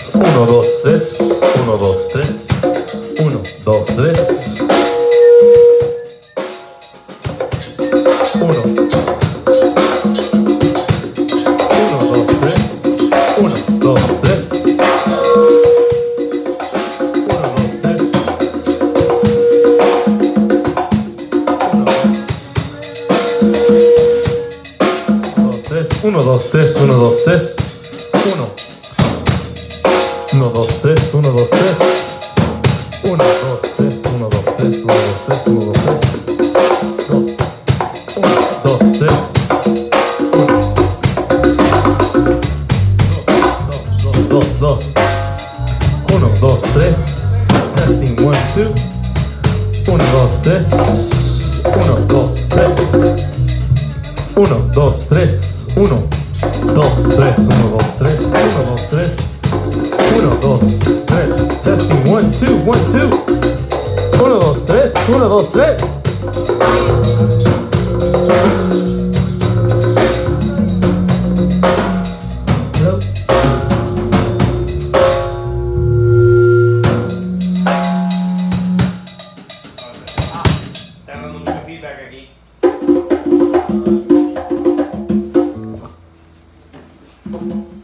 1, 2, 3, 1, 2, 3, 1, 2, 3, 1, 1, 2, 3, 1, 2, 3, 1, 2, 3, 1, 2, 3, 1, 1, 2, 3, 1, 2, 3, 1, 2, 3, 1, 2, 3, 1, 2, 3, 1, 2, 3, 2, 3, 2, 2, 1, 2, 3, testing 1, 2, 1, 2, 3, 1, 2, 3, 1, 2, 3, 1, 2, 3, 1, 2, 3, 1, 2, 3, 1, 2, 3, testing 1, 2, 1, 2, 1, 2, 3, 1, 2, 3. Está dando mucho feedback aquí. Thank you.